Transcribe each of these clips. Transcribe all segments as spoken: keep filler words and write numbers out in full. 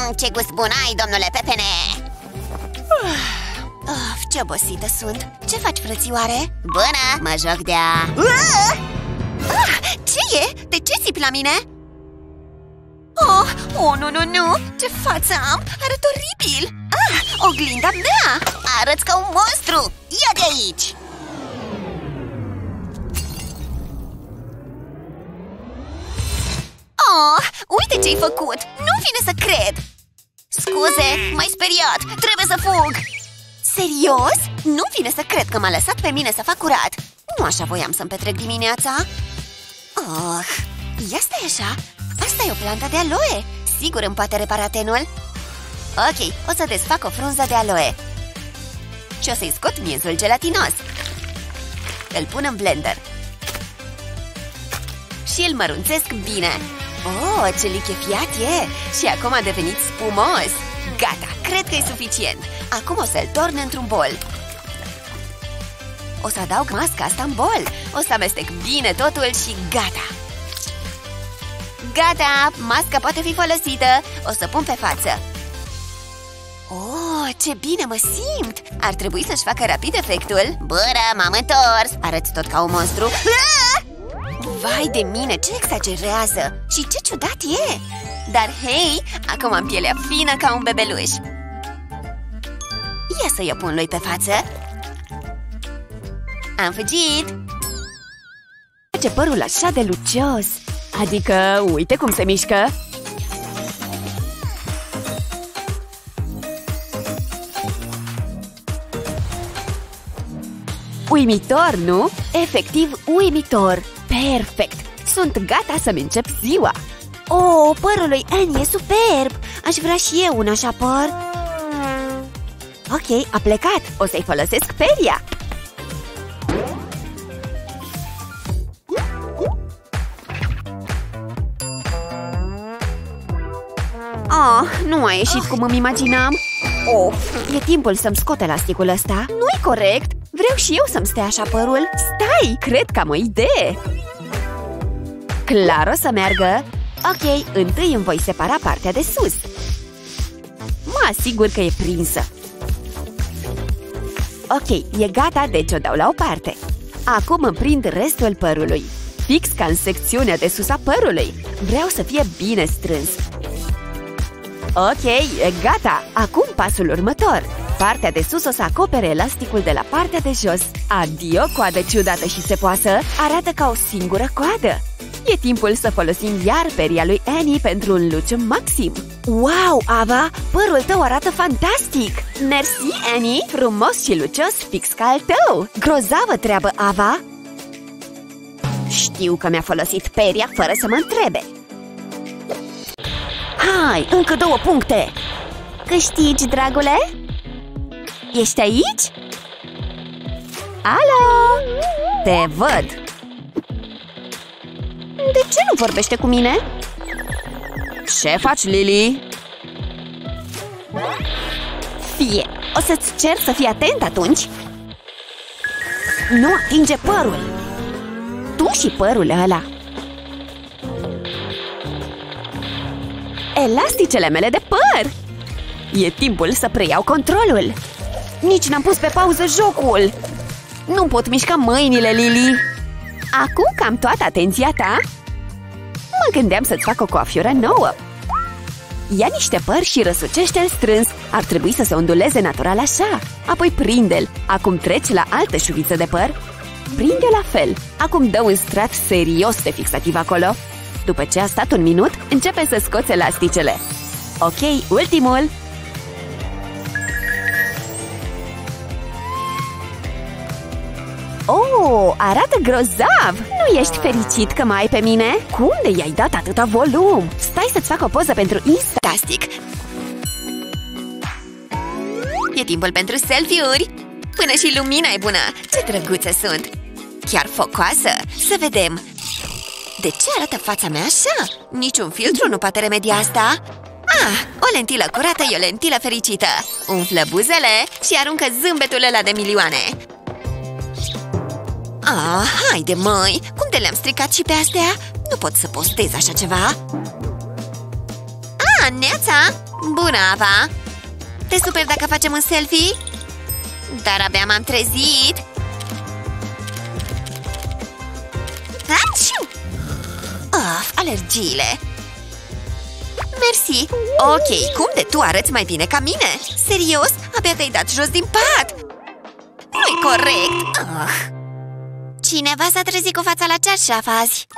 mm, ce gust bun ai, domnule pepene! Of, ce obosită sunt! Ce faci, frățioare? Bună! Mă joc de-a... Ah! Ah, ce e? De ce țipi la mine? Oh, oh, nu, nu, nu! Ce față am! Arăt oribil! Ah, oglinda mea! Arăți ca un monstru! Ia de aici! Oh, uite ce-ai făcut! Nu vine să cred! Scuze, m-ai speriat! Trebuie să fug! Serios? Nu vine să cred că m-a lăsat pe mine să fac curat! Nu așa voiam să-mi petrec dimineața! Oh, ia stai așa! Asta e o plantă de aloe! Sigur îmi poate repara tenul! Ok, o să desfac o frunză de aloe și o să-i scot miezul gelatinos. Îl pun în blender și îl mărunțesc bine. Oh, ce lichefiat e! Și acum a devenit spumos! Gata, cred că e suficient! Acum o să-l torn într-un bol. O să adaug masca asta în bol. O să amestec bine totul și gata! Gata! Masca poate fi folosită! O să pun pe față. Oh, ce bine mă simt! Ar trebui să-și facă rapid efectul. Bără, m-am întors! Arăți tot ca un monstru. Ah! Vai de mine, ce exagerează! Și ce ciudat e! Dar hei, acum am pielea fină ca un bebeluș. Ia să-i pun lui pe față. Am fugit! Face părul așa de lucios. Adică, uite cum se mișcă. Uimitor, nu? Efectiv uimitor. Perfect! Sunt gata să-mi încep ziua. Oh, părul lui Annie e superb! Aș vrea și eu un așa păr. Ok, a plecat. O să-i folosesc peria. Oh, nu a ieșit cum îmi imaginam. Of, e timpul să-mi scot elasticul ăsta. Nu-i corect! Vreau și eu să-mi stea așa părul. Stai, cred că am o idee. Clar o să meargă. Ok, întâi îmi voi separa partea de sus. Mă asigur că e prinsă. Ok, e gata, deci o dau la o parte. Acum îmi prind restul părului, fix ca în secțiunea de sus a părului. Vreau să fie bine strâns. Ok, e gata! Acum pasul următor. Partea de sus o să acopere elasticul de la partea de jos. Adio, coadă ciudată și sepoasă! Arată ca o singură coadă. E timpul să folosim iar peria lui Annie pentru un luciu maxim. Wow, Ava! Părul tău arată fantastic! Mersi, Annie! Frumos și lucios, fix ca al tău! Grozavă treabă, Ava! Știu că mi-a folosit peria fără să mă întrebe. Hai, încă două puncte! Câștigi, dragule? Ești aici? Alo! Te văd! De ce nu vorbește cu mine? Ce faci, Lily? Fie! O să-ți cer să fii atent atunci! Nu atinge părul! Tu și părul ăla! Elasticele mele de păr! E timpul să preiau controlul! Nici n-am pus pe pauză jocul! Nu pot mișca mâinile, Lily! Acum că am toată atenția ta, mă gândeam să-ți fac o coafură nouă. Ia niște păr și răsucește-l strâns. Ar trebui să se onduleze natural așa. Apoi prinde-l. Acum treci la altă șuviță de păr. Prinde la fel. Acum dă un strat serios de fixativ acolo. După ce a stat un minut, începe să scoți elasticele. Ok, ultimul. Oh, arată grozav! Nu ești fericit că mai ai pe mine? Cum de i-ai dat atâta volum? Stai să-ți fac o poză pentru Insta. Fantastic! E timpul pentru selfie-uri! Până și lumina e bună! Ce drăguțe sunt! Chiar focoasă! Să vedem! De ce arată fața mea așa? Niciun filtru nu poate remedia asta! Ah, o lentilă curată e o lentilă fericită! Umflă buzele și aruncă zâmbetul ăla de milioane! Ah, haide măi! Cum de le-am stricat și pe astea? Nu pot să postez așa ceva! Ah, neața! Bună, Ava! Te super dacă facem un selfie? Dar abia m-am trezit! Aciu! Of, alergiile! Mersi! Ok, cum de tu arăți mai bine ca mine? Serios? Abia te-ai dat jos din pat! Nu-i corect! Uh. Cineva s-a trezit cu fața la ceașaf azi!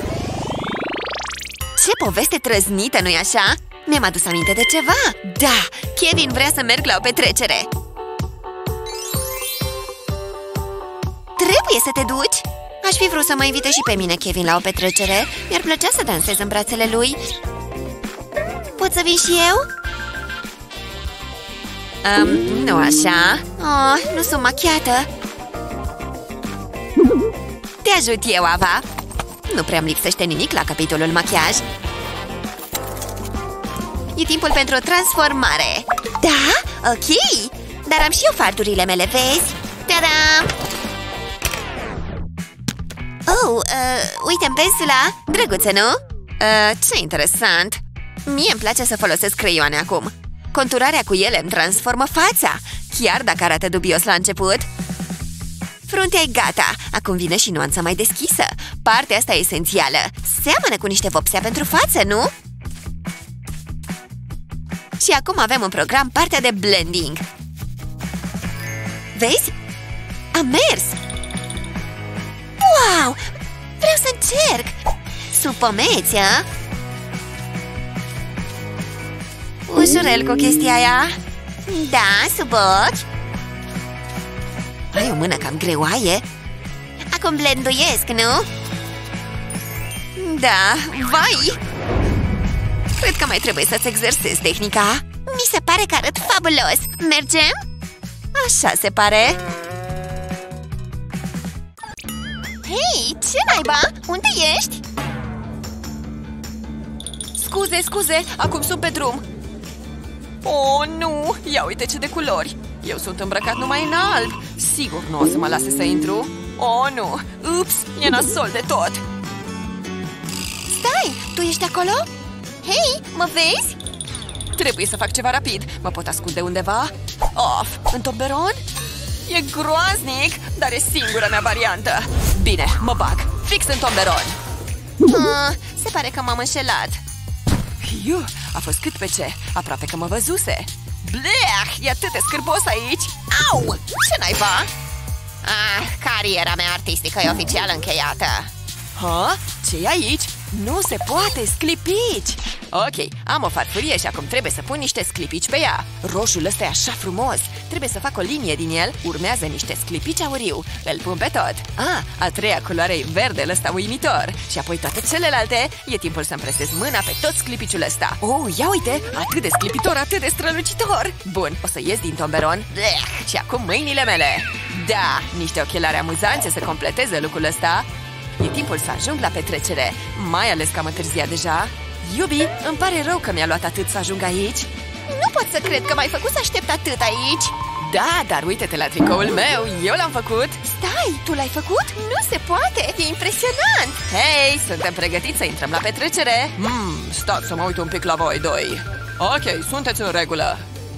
Ce poveste trăznită, nu-i așa? Mi-am adus aminte de ceva! Da! Kevin vrea să merg la o petrecere! Trebuie să te duci! Aș fi vrut să mă invite și pe mine Kevin la o petrecere. Mi-ar plăcea să dansez în brațele lui. Pot să vin și eu? Um, nu așa. Oh, nu sunt machiată. Te ajut eu, Ava. Nu prea-mi lipsește nimic la capitolul machiaj. E timpul pentru o transformare. Da? Ok. Dar am și eu fardurile mele, vezi? Ta-da! Oh, uh, uite-mi pensula. Drăguță, nu? Uh, ce interesant. Mie îmi place să folosesc creioane acum. Conturarea cu ele îmi transformă fața, chiar dacă arată dubios la început. Fruntea e gata. Acum vine și nuanța mai deschisă. Partea asta e esențială. Seamănă cu niște vopsea pentru față, nu? Și acum avem în program partea de blending. Vezi? Am mers! Wow! Vreau să încerc! Sub pomeți, a? Ușurel cu chestia aia. Da, sub ochi. Ai o mână cam greoaie. Acum blenduiesc, nu? Da, vai! Cred că mai trebuie să-ți exersezi tehnica. Mi se pare că arăt fabulos. Mergem? Așa se pare. Hei, ce naiba? Unde ești? Scuze, scuze, acum sunt pe drum. Oh, nu! Ia uite ce de culori! Eu sunt îmbrăcat numai în alb. Sigur nu o să mă lase să intru. Oh, nu! Ups, e nasol de tot! Stai, tu ești acolo? Hei, mă vezi? Trebuie să fac ceva rapid. Mă pot ascunde undeva? Of, în tomberon? E groaznic, dar e singura mea variantă. Bine, mă bag, fix în tomberon. uh, Se pare că m-am înșelat. Iu, a fost cât pe ce, aproape că mă văzuse. Bleh, e atât de scârbos aici. Au, ce naiba? Ah, cariera mea artistică e oficial încheiată. Ha? Ce-i aici? Nu se poate, sclipici! Ok, am o farfurie și acum trebuie să pun niște sclipici pe ea. Roșul ăsta e așa frumos. Trebuie să fac o linie din el. Urmează niște sclipici auriu. Îl pun pe tot. Ah, a treia culoare e verdele ăsta uimitor. Și apoi toate celelalte. E timpul să-mi presez mâna pe tot sclipiciul ăsta. Oh, ia uite! Atât de sclipitor, atât de strălucitor. Bun, o să ies din tomberon. Bleh, și acum mâinile mele. Da, niște ochelari amuzanțe să completeze lucrul ăsta. E timpul să ajung la petrecere. Mai ales că am întârziat deja. Iubi, îmi pare rău că mi-a luat atât să ajung aici. Nu pot să cred că m-ai făcut să aștept atât aici. Da, dar uite-te la tricoul meu, eu l-am făcut. Stai, tu l-ai făcut? Nu se poate, e impresionant. Hei, suntem pregătiți să intrăm la petrecere. Hmm, stați să mă uit un pic la voi doi. Ok, sunteți în regulă.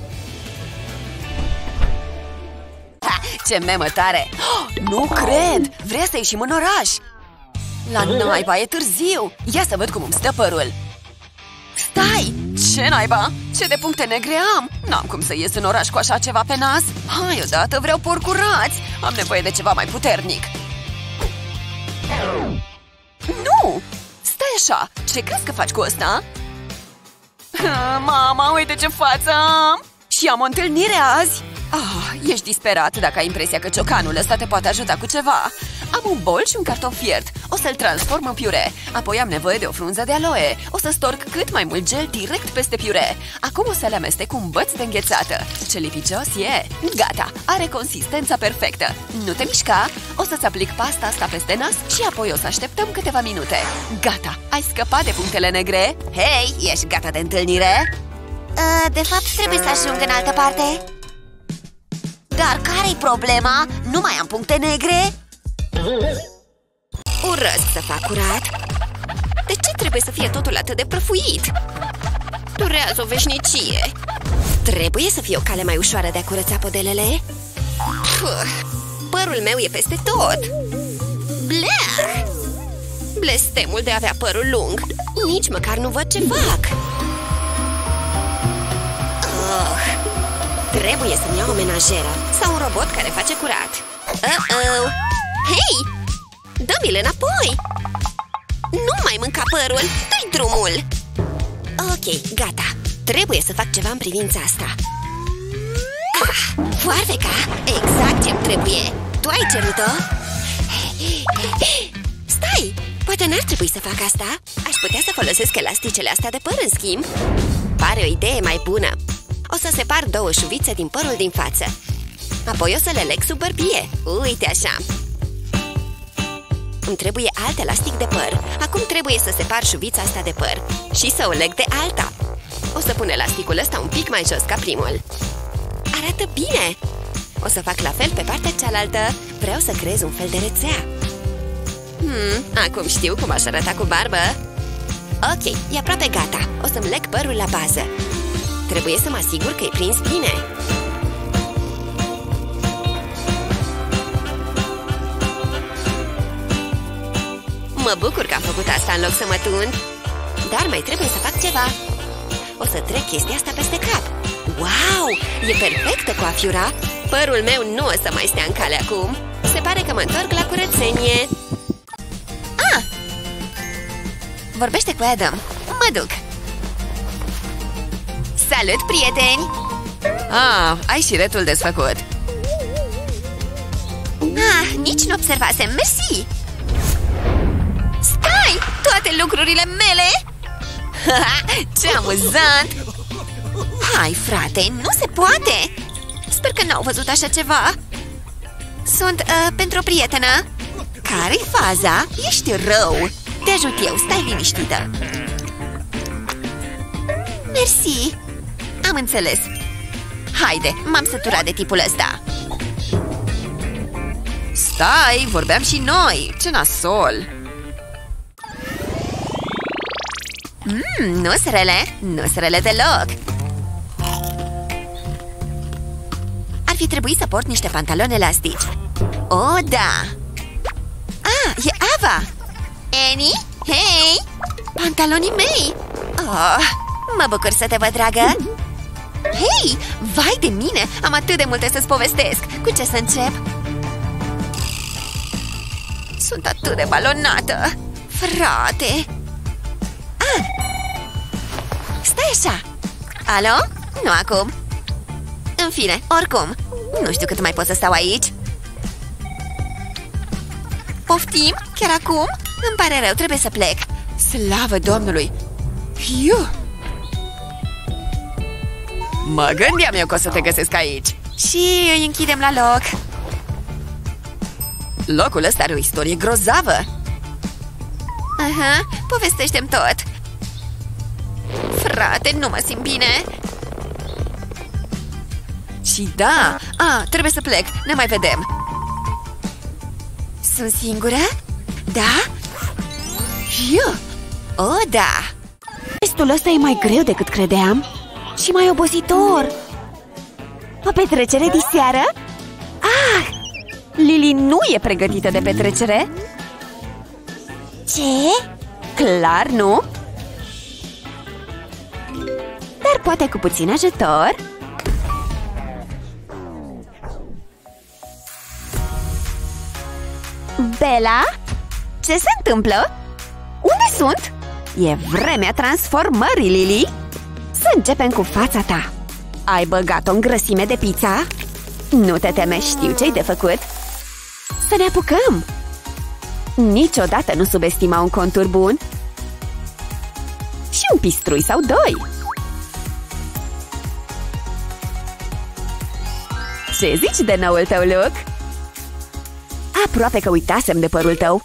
Ha, ce memă tare. Oh, nu cred, vrea să ieșim în oraș. La naiba, e târziu. Ia să văd cum îmi stă părul. Stai! Ce naiba? Ce de puncte negre am? N-am cum să ies în oraș cu așa ceva pe nas. Hai odată, vreau porcurați. Am nevoie de ceva mai puternic. Nu! Stai așa, ce crezi că faci cu ăsta? Mama, uite ce față am! Și am o întâlnire azi. Ah, ești disperat dacă ai impresia că ciocanul ăsta te poate ajuta cu ceva. Am un bol și un cartof fiert. O să-l transform în piure. Apoi am nevoie de o frunză de aloe. O să storc cât mai mult gel direct peste piure. Acum o să le amestec cu un băț de înghețată. Ce lipicios e! Gata! Are consistența perfectă. Nu te mișca! O să-ți aplic pasta asta peste nas și apoi o să așteptăm câteva minute. Gata! Ai scăpat de punctele negre? Hei, ești gata de întâlnire? Uh, de fapt, trebuie să ajung în altă parte. Dar care-i problema? Nu mai am puncte negre? Urăsc să fac curat. De ce trebuie să fie totul atât de prăfuit? Durează o veșnicie. Trebuie să fie o cale mai ușoară de a curăța podelele. Puh, părul meu e peste tot. Bleh! Blestemul de a avea părul lung. Nici măcar nu văd ce fac. Oh, trebuie să-mi iau o menajeră sau un robot care face curat. Uh-oh! Hei! Dă-mi-l înapoi! Nu mai mânca părul! Dă-i drumul! Ok, gata. Trebuie să fac ceva în privința asta. Ah, foarfeca! Exact ce-mi trebuie! Tu ai cerut-o? Stai! Poate n-ar trebui să fac asta. Aș putea să folosesc elasticele astea de păr, în schimb. Pare o idee mai bună. O să separ două șuvițe din părul din față. Apoi o să le leg sub bărbie. Uite așa. Îmi trebuie alt elastic de păr. Acum trebuie să separ șuvița asta de păr și să o leg de alta. O să pun elasticul ăsta un pic mai jos ca primul. Arată bine! O să fac la fel pe partea cealaltă. Vreau să creez un fel de rețea. Hmm, acum știu cum aș arăta cu barbă. Ok, e aproape gata. O să-mi leg părul la bază. Trebuie să mă asigur că e prins bine. Mă bucur că am făcut asta în loc să mă tund. Dar mai trebuie să fac ceva. O să trec chestia asta peste cap. Wow! E perfectă coafiura. Părul meu nu o să mai stea în cale acum. Se pare că mă întorc la curățenie. Ah! Vorbește cu Adam. Mă duc. Salut, prieteni! Ah, ai și retul desfăcut. Ah, nici nu observasem, mersi! Stai! Toate lucrurile mele! Ce amuzant! Hai, frate, nu se poate! Sper că n-au văzut așa ceva. Sunt uh, pentru o prietenă. Care-i faza? Ești rău. Te ajut eu, stai liniștită. Mersi. Am înțeles. Haide, m-am săturat de tipul ăsta. Stai, vorbeam și noi. Ce nasol! Mmm, nu-s rele, nu-s rele deloc. Ar fi trebuit să port niște pantaloni elastici. Oh, da! Ah, e Ava! Annie? Hei! Pantalonii mei! Oh, mă bucur să te văd, dragă! Hei! Vai de mine! Am atât de multe să-ți povestesc! Cu ce să încep? Sunt atât de balonată! Frate! Ah! Stai așa! Alo? Nu acum! În fine, oricum, nu știu cât mai pot să stau aici. Poftim? Chiar acum? Îmi pare rău, trebuie să plec. Slavă Domnului! Iu! Mă gândeam eu că o să te găsesc aici. Și îi închidem la loc. Locul ăsta are o istorie grozavă. Aha, povestește-mi tot. Frate, nu mă simt bine. Și da, a, trebuie să plec, ne mai vedem. Sunt singură? Da? Eu? Oh, da! Testul ăsta e mai greu decât credeam și mai obositor. O petrecere de seară? Ah! Lily nu e pregătită de petrecere. Ce? Clar, nu? Dar poate cu puțin ajutor. Bella? Ce se întâmplă? Unde sunt? E vremea transformării, Lily. Să începem cu fața ta. Ai băgat-o în grăsime de pizza? Nu te teme, știu ce-ai de făcut. Să ne apucăm. Niciodată nu subestima un contur bun. Și un pistrui sau doi. Ce zici de noul tău look? Aproape că uitasem de părul tău.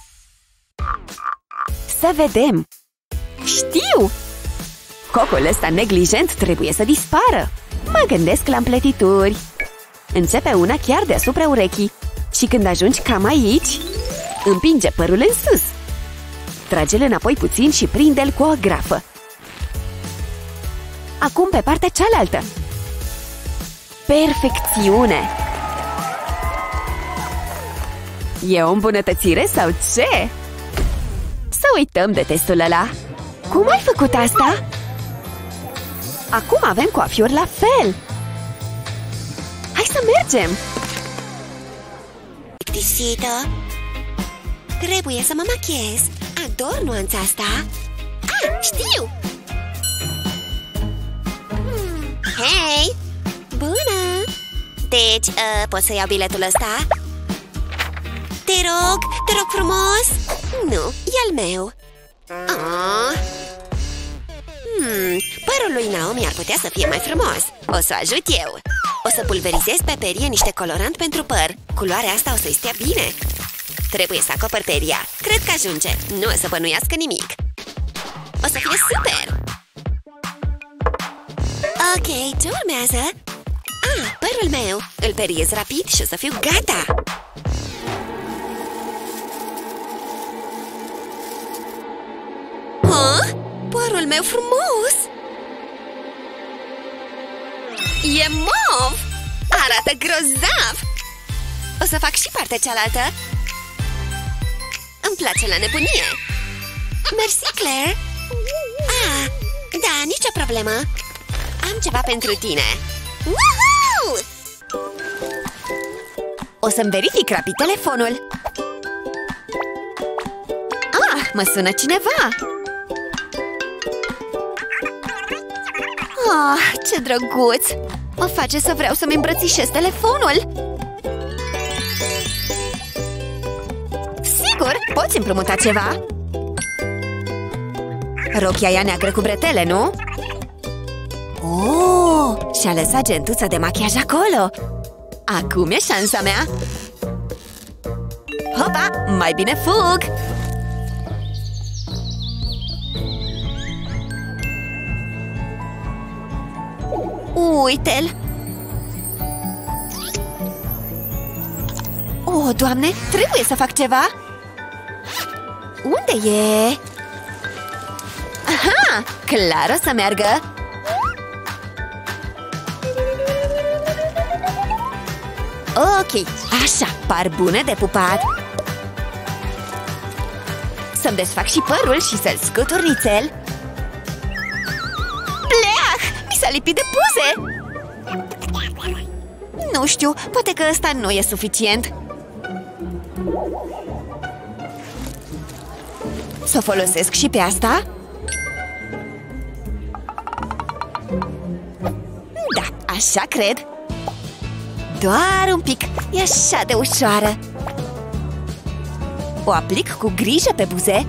Să vedem. Știu! Cocul ăsta neglijent trebuie să dispară. Mă gândesc la împletituri. Începe una chiar deasupra urechii. Și când ajungi cam aici, împinge părul în sus. Trage-l înapoi puțin și prinde-l cu o agrafă. Acum pe partea cealaltă. Perfecțiune! E o îmbunătățire sau ce? Să uităm de testul ăla. Cum ai făcut asta? Acum avem coafiuri la fel. Hai să mergem! Plictisită. Trebuie să mă machiez. Ador nuanța asta. Ah, știu! Hmm. Hei! Bună! Deci, uh, pot să iau biletul ăsta? Te rog, te rog frumos! Nu, e al meu. Oh. Hmm, părul lui Naomi ar putea să fie mai frumos. O să o ajut eu. O să pulverizez pe perie niște colorant pentru păr. Culoarea asta o să-i stea bine. Trebuie să acopăr peria. Cred că ajunge. Nu o să bănuiască nimic. O să fie super! Ok, ce urmează? Ah, părul meu. Îl periez rapid și o să fiu gata. Huh? Părul meu frumos! E mov! Arată grozav! O să fac și partea cealaltă. Îmi place la nebunie. Mersi, Claire! Ah, da, nicio problemă. Am ceva pentru tine. Woohoo! O să-mi verific rapid telefonul. Ah, mă sună cineva! Ah, ce drăguț! Mă face să vreau să-mi îmbrățișez telefonul! Sigur, poți împrumuta ceva? Rochia aia neagră cu bretele, nu? Oh, și-a lăsat gentuța de machiaj acolo! Acum e șansa mea! Hopa, mai bine fug! Uite-l! Oh, Doamne, trebuie să fac ceva! Unde e? Aha, clar o să meargă! Ok, așa, par bune de pupat! Să-mi desfac și părul și să-l scut urnițel! Bleah! Mi s-a lipit de buze! Nu știu, poate că ăsta nu e suficient. Să o folosesc și pe asta? Da, așa cred. Doar un pic, e așa de ușoară. O aplic cu grijă pe buze.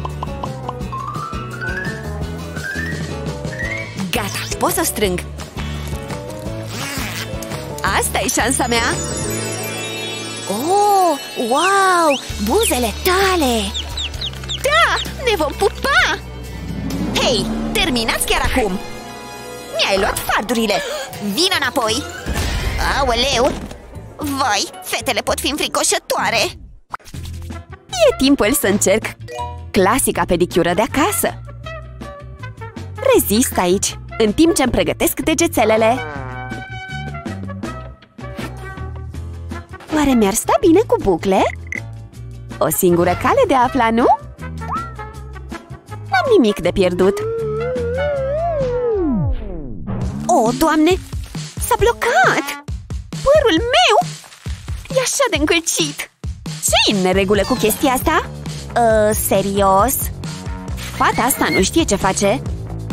Gata, pot să o strâng. Asta e șansa mea. Oh, wow, buzele tale. Da, ne vom pupa. Hei, terminați chiar acum. Mi-ai luat fardurile. Vină înapoi. Aoleu! Vai, fetele pot fi înfricoșătoare. E timpul să încerc clasica pedicură de acasă. Rezist aici, în timp ce îmi pregătesc degețelele. Oare mi-ar sta bine cu bucle? O singură cale de a afla, nu? N-am nimic de pierdut. Oh, Doamne! S-a blocat! Părul meu! E așa de încălcit! Ce-i în neregulă cu chestia asta? Uh, serios? Fata asta nu știe ce face?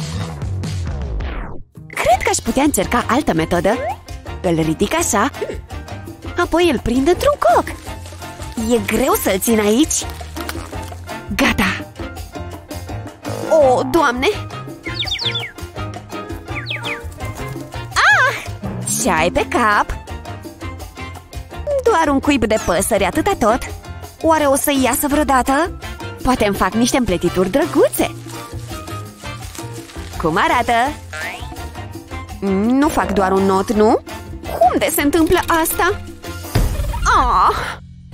Cred că aș putea încerca altă metodă. Îl ridic așa, apoi îl prind într-un coc. E greu să-l țin aici. Gata! Oh, Doamne! Ah! Ce ai pe cap? Doar un cuib de păsări, atâta tot. Oare o să iasă vreodată? Poate îmi fac niște împletituri drăguțe. Cum arată? Nu fac doar un not, nu? Cum de se întâmplă asta? Ah!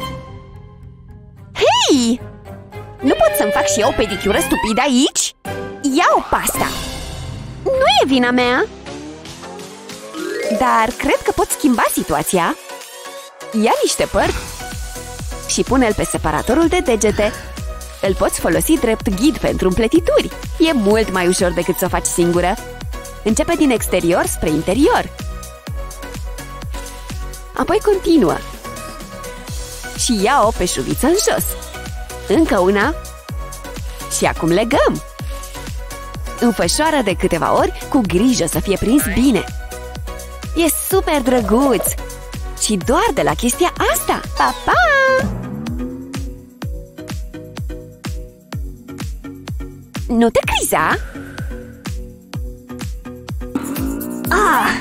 Hei! Nu pot să-mi fac și eu o pedicură stupidă aici? Ia-o pasta! Nu e vina mea. Dar cred că pot schimba situația. Ia niște păr și pune-l pe separatorul de degete. Îl poți folosi drept ghid pentru împletituri. E mult mai ușor decât să o faci singură. Începe din exterior spre interior. Apoi continuă. Și ia-o pe șuviță în jos. Încă una. Și acum legăm. Înfășoară de câteva ori, cu grijă să fie prins bine. E super drăguț! Și doar de la chestia asta! Pa, pa! Nu te criza? Ah!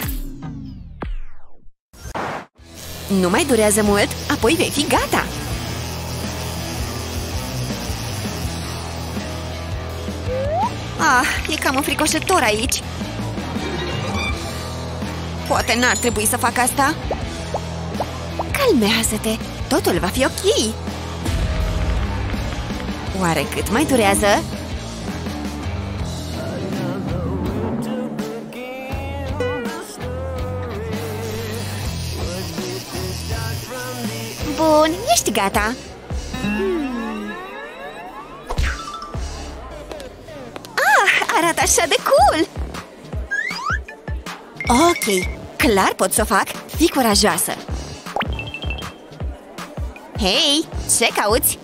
Nu mai durează mult, apoi vei fi gata! Ah, e cam înfricoșător aici. Poate n-ar trebui să fac asta. Calmează-te, totul va fi ok. Oare cât mai durează? Bun, ești gata. Ah, arată așa de cool. Ok, clar pot să o fac. Fii curajoasă. Hei, ce cauți?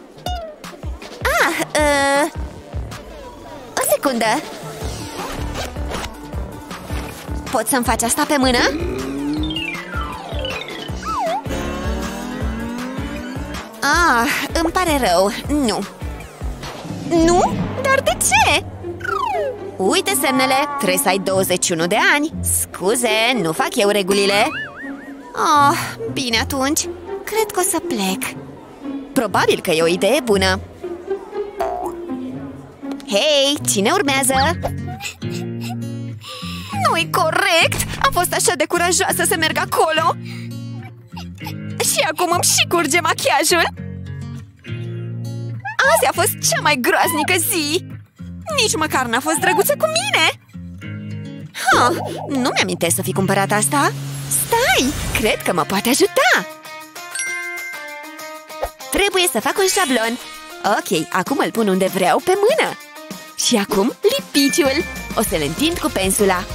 Ah, uh, o secundă. Poți să-mi faci asta pe mână? Ah, îmi pare rău. Nu. Nu? Dar de ce? Uite semnele, trebuie să ai douăzeci și unu de ani. Scuze, nu fac eu regulile. Oh, bine atunci. Cred că o să plec. Probabil că e o idee bună. Hei, cine urmează? Nu-i corect! Am fost așa de curajoasă să merg acolo. Și acum îmi și curge machiajul. Azi a fost cea mai groaznică zi. Nici măcar n-a fost drăguță cu mine. Ha, nu mi-amintesc să fi cumpărat asta. Stai, cred că mă poate ajuta. Trebuie să fac un șablon. Ok, acum îl pun unde vreau, pe mână. Și acum lipiciul. O să-l întind cu pensula.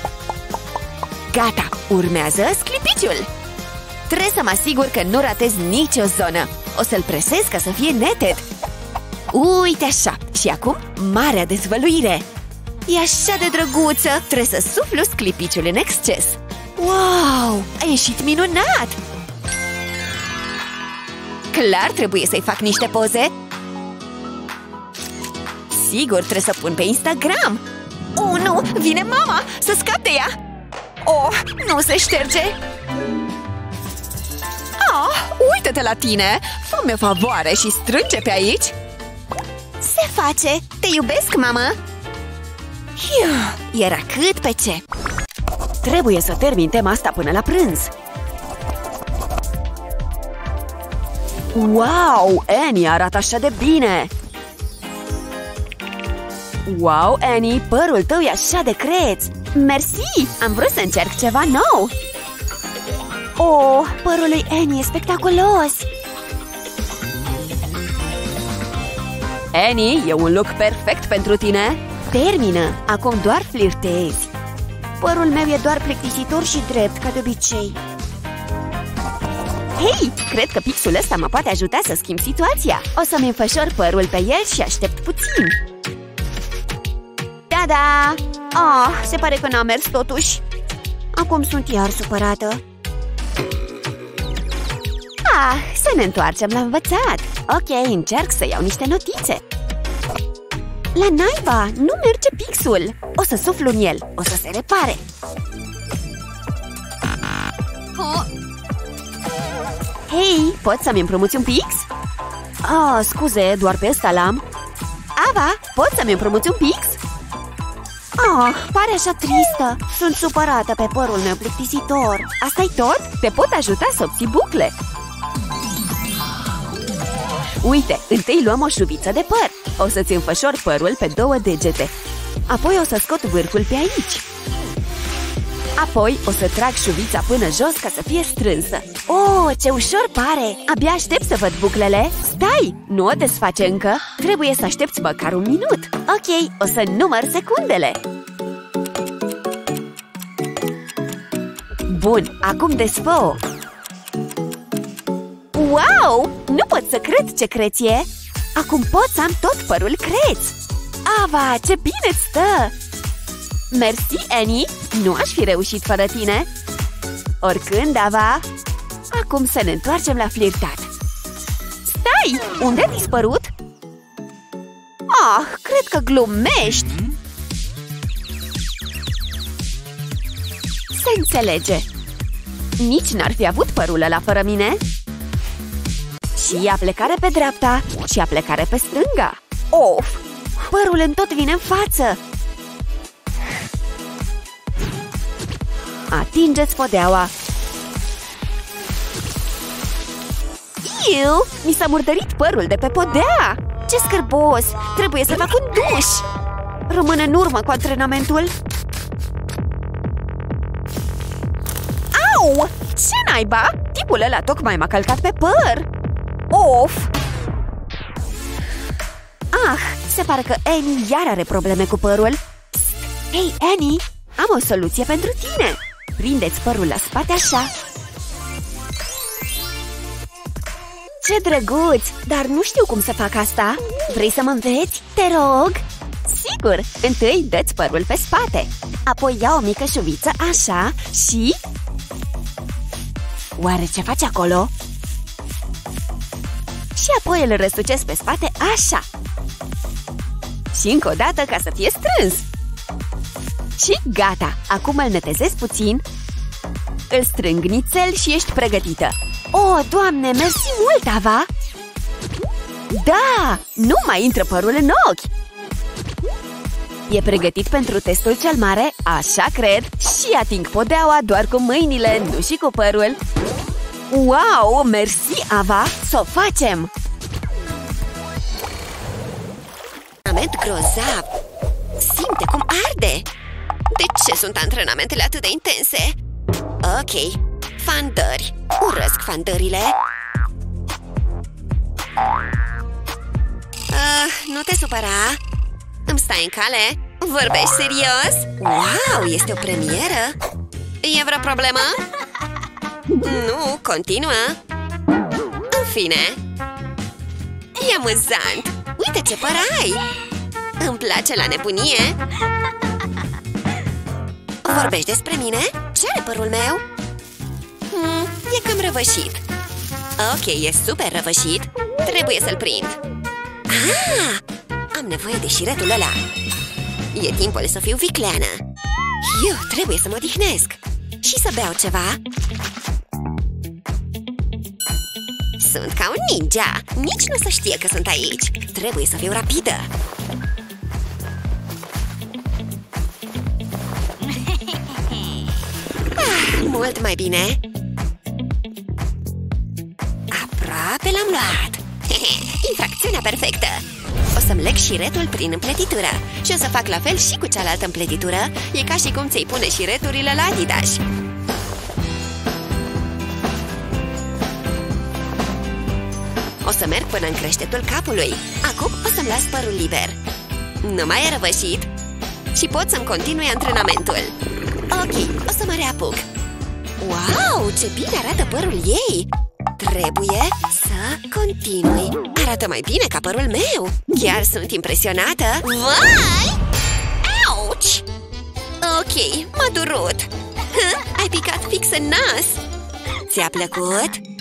Gata, urmează sclipiciul. Trebuie să mă asigur că nu ratez nicio zonă. O să-l presez ca să fie neted. Uite așa. Și acum, marea dezvăluire. E așa de drăguță. Trebuie să suflu sclipiciul în exces. Wow, a ieșit minunat. Clar trebuie să-i fac niște poze. Sigur, trebuie să pun pe Instagram. Oh, nu, vine mama, să scap de ea. Oh, nu se șterge. Ah, uită-te la tine. Fă-mi o favoare și strânge pe aici. Se face. Te iubesc, mamă. Hiu, era cât pe ce. Trebuie să termin tema asta până la prânz. Wow, Annie arată așa de bine. Wow, Annie, părul tău e așa de creț. Mersi, am vrut să încerc ceva nou. Oh, părul lui Annie e spectaculos. Annie, e un look perfect pentru tine. Termină, acum doar flirtezi. Părul meu e doar plictisitor și drept, ca de obicei. Hei, cred că pixul ăsta mă poate ajuta să schimb situația. O să-mi înfășor părul pe el și aștept puțin. Da-da! Ah, se pare că n-a mers totuși. Acum sunt iar supărată. Ah, să ne întoarcem la învățat. Ok, încerc să iau niște notițe. La naiba, nu merge pixul. O să suflu în el, o să se repare. Hei, poți să-mi împrumuți un pix? Ah, scuze, doar pe ăsta l-am. Ava, poți să-mi împrumuți un pix? Ah, pare așa tristă. Sunt supărată pe părul meu plictisitor. Asta-i tot? Te pot ajuta să obții bucle. Uite, întâi luăm o șuviță de păr. O să-ți înfășor părul pe două degete. Apoi o să scot vârful pe aici. Apoi o să trag șuvița până jos ca să fie strânsă. Oh, ce ușor pare! Abia aștept să văd buclele. Stai, nu o desface încă. Trebuie să aștepți măcar un minut. Ok, o să număr secundele. Bun, acum desfă-o. Wow! Nu pot să cred ce creț e! Acum pot să am tot părul creț! Ava, ce bine-ți stă! Mersi, Annie! Nu aș fi reușit fără tine! Oricând, Ava! Acum să ne întoarcem la flirtat! Stai! Unde ai dispărut? Ah, cred că glumești! Se înțelege! Nici n-ar fi avut părul ăla fără mine! Și aplecare pe dreapta și aplecare pe stânga. Of! Părul în tot vine în față. Atingeți podeaua. Iu! Mi s-a murdărit părul de pe podea. Ce scârbos! Trebuie să fac un duș. Rămân în urmă cu antrenamentul. Au! Ce naiba? Tipul ăla tocmai m-a călcat pe păr. Of! Ah, se pare că Annie iar are probleme cu părul. Hei, Annie, am o soluție pentru tine. Prindeți părul la spate așa. Ce drăguț! Dar nu știu cum să fac asta. Vrei să mă înveți? Te rog! Sigur! Întâi dă-ți părul pe spate. Apoi ia o mică șuviță așa și... Oare ce faci acolo? Și apoi îl răsucesc pe spate așa. Și încă o dată ca să fie strâns. Și gata! Acum îl netezez puțin. Îl strâng nițel și ești pregătită. Oh, Doamne, mersi mult, Ava! Da! Nu mai intră părul în ochi! E pregătit pentru testul cel mare? Așa cred! Și ating podeaua doar cu mâinile, nu și cu părul. Wow! Mersi, Ava! Să o facem! Antrenament grozav! Simte cum arde! De ce sunt antrenamentele atât de intense? Ok, fandări! Urăsc fandările! Uh, nu te supăra! Îmi stai în cale? Vorbești serios? Wow, este o premieră! E vreo problemă? Nu, continuă! În fine! E amuzant! Uite ce păr ai! Îmi place la nebunie! Vorbești despre mine? Ce are părul meu? Hmm, e cam răvășit. Ok, e super răvășit. Trebuie să-l prind. Ah! Am nevoie de șiretul ăla. E timpul să fiu vicleană. Eu trebuie să mă odihnesc. Și să beau ceva. Sunt ca un ninja. Nici nu o să știe că sunt aici. Trebuie să fiu rapidă. Ah, mult mai bine. Aproape l-am luat. Infracțiunea perfectă. O să-mi leg șiretul prin împletitură. Și o să fac la fel și cu cealaltă împletitură. E ca și cum ți-ai pune șireturile la Adidas. O să merg până în creștetul capului. Acum o să-mi las părul liber. Nu mai e răvășit. Și pot să-mi continui antrenamentul. Ok, o să mă reapuc. Wow, ce bine arată părul ei! Trebuie să continui. Arată mai bine ca părul meu. Chiar sunt impresionată. Vai! Auci! Ok, m-a durut. Ai picat fix în nas. Ți-a plăcut?